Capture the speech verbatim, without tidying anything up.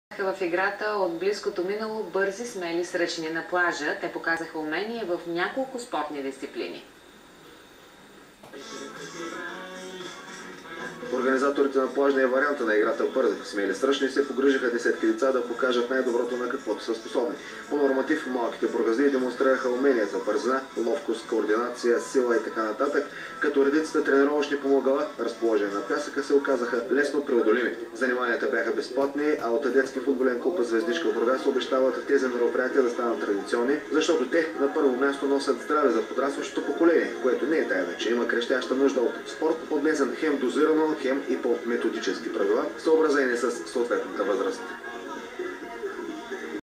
В играта от близкото минало бързи, смели сръчни на плажа. Те показаха умение в няколко спортни дисциплини. Организаторите на плажния варианта на играта Първи смели сръчни се погрижиха десетки деца да покажат най-доброто на каквото са способни. По норматив малките проказли демонстрираха умения за бързина, ловкост, координация, сила и така нататък, като редицата тренировъчни помагала, разположени на пясъка, се оказаха лесно преодолими. Заниманията бяха безплатни, а от детски футболен клуб Звездичка в Бургас обещават тези мероприятия да станат традиционни, защото те на първо място носят здраве за подрастващото поколение, което не е тайна, че има крещяща нужда от спорт, поднесен хем дозирано, хем и по методически правила, съобразени с съответната възраст.